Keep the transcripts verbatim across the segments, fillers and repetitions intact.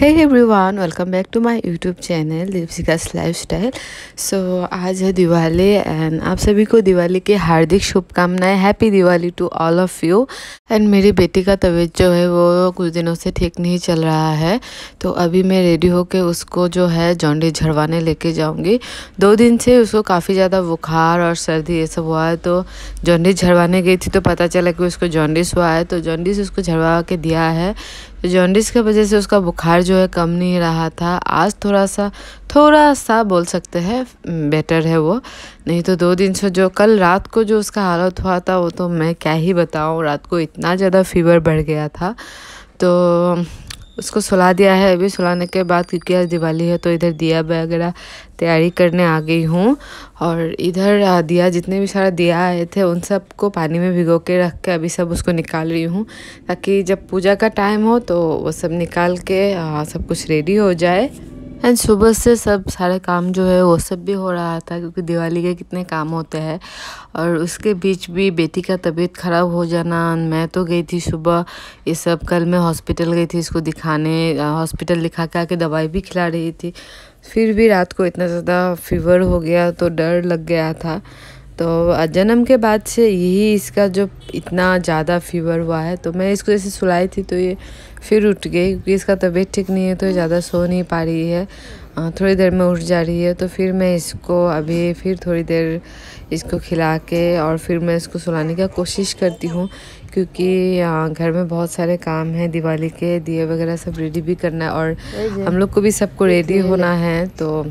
Hey everyone, welcome back to my YouTube channel Deepshikha's lifestyle. So आज है Diwali and आप सभी को दिवाली की हार्दिक शुभकामनाएं। Happy Diwali to all of you. And मेरी बेटी का तबीयत जो है वो कुछ दिनों से ठीक नहीं चल रहा है, तो अभी मैं रेडी होके उसको जो है जॉन्डिस झड़वाने लेके जाऊंगी। दो दिन से उसको काफ़ी ज़्यादा बुखार और सर्दी ये सब हुआ है, तो जॉन्डिस झड़वाने गई थी तो पता चला कि उसको जॉन्डिस हुआ है, तो जॉन्डिस उसको झड़वा के दिया है। तो जॉन्डिस की वजह से उसका बुखार जो है कम नहीं रहा था। आज थोड़ा सा थोड़ा सा बोल सकते हैं बेटर है वो, नहीं तो दो दिन से जो कल रात को जो उसका हालत हुआ था वो तो मैं क्या ही बताऊँ। रात को इतना ज़्यादा फीवर बढ़ गया था, तो उसको सुला दिया है। अभी सुलाने के बाद क्योंकि आज दिवाली है तो इधर दिया वगैरह तैयारी करने आ गई हूँ। और इधर दिया जितने भी सारा दिया आए थे उन सब को पानी में भिगो के रख के अभी सब उसको निकाल रही हूँ, ताकि जब पूजा का टाइम हो तो वो सब निकाल के आ, सब कुछ रेडी हो जाए। एंड सुबह से सब सारे काम जो है वो सब भी हो रहा था, क्योंकि दिवाली के कितने काम होते हैं। और उसके बीच भी बेटी का तबीयत ख़राब हो जाना। मैं तो गई थी सुबह ये सब, कल मैं हॉस्पिटल गई थी इसको दिखाने। हॉस्पिटल दिखा के आके दवाई भी खिला रही थी, फिर भी रात को इतना ज़्यादा फीवर हो गया तो डर लग गया था। तो जन्म के बाद से यही इसका जो इतना ज़्यादा फीवर हुआ है, तो मैं इसको जैसे सुलाई थी तो ये फिर उठ गई, क्योंकि इसका तबीयत ठीक नहीं है तो ज़्यादा सो नहीं पा रही है। थोड़ी देर में उठ जा रही है, तो फिर मैं इसको अभी फिर थोड़ी देर इसको खिला के और फिर मैं इसको सुलाने की कोशिश करती हूँ, क्योंकि घर में बहुत सारे काम हैं। दिवाली के दिए वगैरह सब रेडी भी करना है और हम लोग को भी सबको रेडी होना है। तो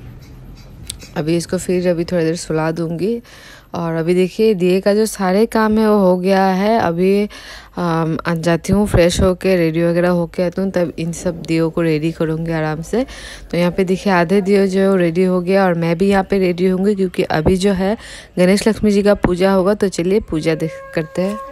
अभी इसको फिर अभी थोड़ी देर सुला दूँगी। और अभी देखिए दिए का जो सारे काम है वो हो गया है। अभी आ जाती हूँ फ्रेश होके, रेडी वगैरह होके आती हूँ, तब इन सब दियों को रेडी करूँगी आराम से। तो यहाँ पे देखिए आधे दियो जो रेडी हो गया और मैं भी यहाँ पे रेडी होंगी, क्योंकि अभी जो है गणेश लक्ष्मी जी का पूजा होगा। तो चलिए पूजा देख करते हैं।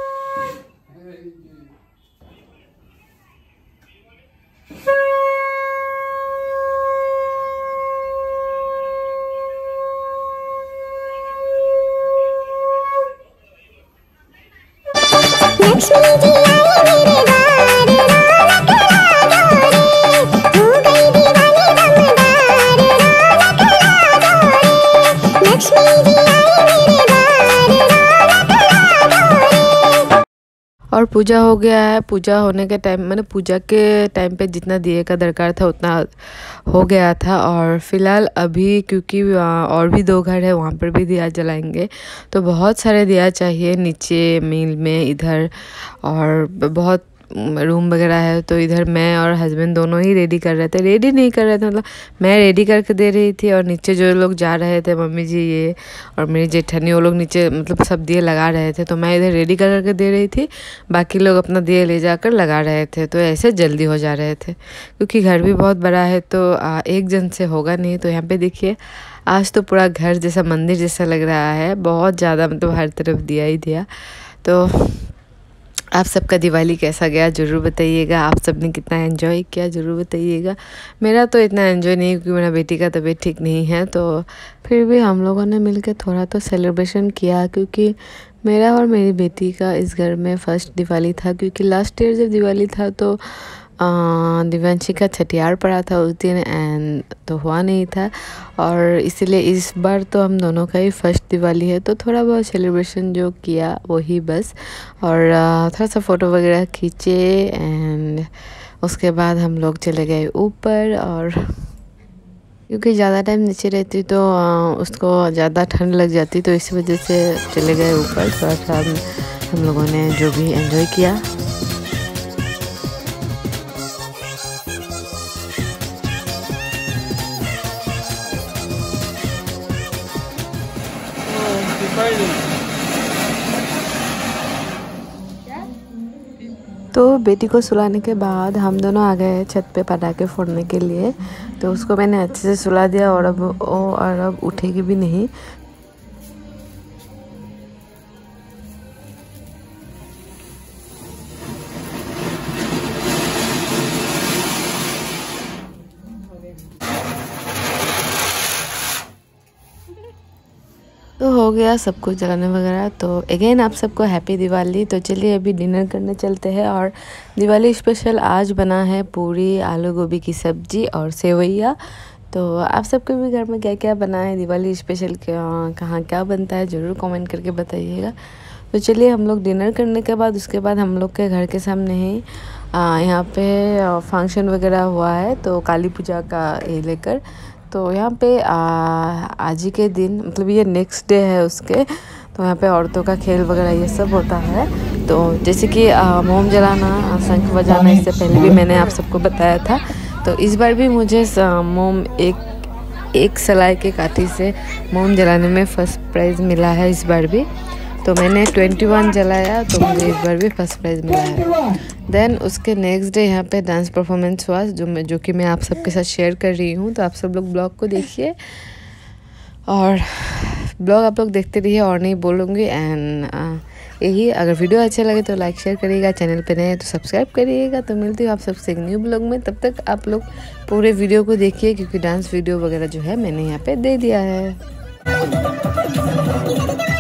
लक्ष्मी जी आए मेरे द्वार, रौनक ला दो रे, हो गई दिवाली दमदार, रौनक ला दो रे। लक्ष्मी जी आए मेरे द्वार, रौनक ला दो रे। और पूजा हो गया है। पूजा होने के टाइम मैंने पूजा के टाइम पे जितना दिए का दरकार था उतना हो गया था। और फिलहाल अभी क्योंकि और भी दो घर है वहाँ पर भी दिया जलाएंगे, तो बहुत सारे दिया चाहिए नीचे मिल में इधर, और बहुत रूम वगैरह है। तो इधर मैं और हस्बैंड दोनों ही रेडी कर रहे थे, रेडी नहीं कर रहे थे मतलब मैं रेडी करके दे रही थी, और नीचे जो लोग जा रहे थे मम्मी जी ये और मेरी जेठानी वो लोग नीचे मतलब सब दिए लगा रहे थे, तो मैं इधर रेडी कर करके दे रही थी, बाकी लोग अपना दिए ले जाकर लगा रहे थे। तो ऐसे जल्दी हो जा रहे थे, क्योंकि घर भी बहुत बड़ा है तो एक जन से होगा नहीं। तो यहाँ पे देखिए आज तो पूरा घर जैसा मंदिर जैसा लग रहा है, बहुत ज़्यादा मतलब हर तरफ दिया ही दिया। तो आप सबका दिवाली कैसा गया ज़रूर बताइएगा। आप सब ने कितना एंजॉय किया ज़रूर बताइएगा। मेरा तो इतना एंजॉय नहीं, क्योंकि मेरा बेटी का तबीयत ठीक नहीं है, तो फिर भी हम लोगों ने मिलकर थोड़ा तो सेलिब्रेशन किया, क्योंकि मेरा और मेरी बेटी का इस घर में फर्स्ट दिवाली था। क्योंकि लास्ट ईयर जब दिवाली था तो दिव्यांशी का छठियार पड़ा था उस दिन, एंड तो हुआ नहीं था, और इसीलिए इस बार तो हम दोनों का ही फर्स्ट दिवाली है, तो थोड़ा बहुत सेलिब्रेशन जो किया वही बस। और थोड़ा सा फ़ोटो वगैरह खींचे, एंड उसके बाद हम लोग चले गए ऊपर। और क्योंकि ज़्यादा टाइम नीचे रहती तो उसको ज़्यादा ठंड लग जाती, तो इसी वजह से चले गए ऊपर। थोड़ा सा हम, हम लोगों ने जो भी एंजॉय किया। तो बेटी को सुलाने के बाद हम दोनों आ गए छत पे पटाखे फोड़ने के लिए। तो उसको मैंने अच्छे से सुला दिया, और अब वो और अब उठेगी भी नहीं। तो हो गया सब कुछ जलाने वगैरह। तो अगेन आप सबको हैप्पी दिवाली। तो चलिए अभी डिनर करने चलते हैं। और दिवाली स्पेशल आज बना है पूरी, आलू गोभी की सब्ज़ी और सेवैया। तो आप सबके भी घर में क्या क्या बना है दिवाली स्पेशल, क्या कहाँ क्या बनता है, ज़रूर कमेंट करके बताइएगा। तो चलिए हम लोग डिनर करने के बाद उसके बाद हम लोग के घर के सामने ही यहाँ पे फंक्शन वगैरह हुआ है, तो काली पूजा का ये लेकर। तो यहाँ पे आ, आज ही के दिन मतलब ये नेक्स्ट डे है उसके, तो यहाँ पे औरतों का खेल वगैरह ये सब होता है। तो जैसे कि मोम जलाना, शंख बजाना, इससे पहले भी मैंने आप सबको बताया था। तो इस बार भी मुझे मोम एक एक सलाई के काठी से मोम जलाने में फ़र्स्ट प्राइज़ मिला है इस बार भी। तो मैंने इक्कीस जलाया, तो मुझे इस बार भी फर्स्ट प्राइज़ मिला है। देन उसके नेक्स्ट डे यहाँ पे डांस परफॉर्मेंस हुआ, जो मैं जो कि मैं आप सबके साथ शेयर कर रही हूँ। तो आप सब लोग ब्लॉग को देखिए और ब्लॉग आप लोग देखते रहिए और नहीं बोलूँगी। एंड यही, अगर वीडियो अच्छा लगे तो लाइक शेयर करिएगा, चैनल पे नए हैं तो सब्सक्राइब करिएगा। तो मिलती हूँ आप सबसे एक न्यू ब्लॉग में। तब तक आप लोग पूरे वीडियो को देखिए, क्योंकि डांस वीडियो वगैरह जो है मैंने यहाँ पे दे दिया है।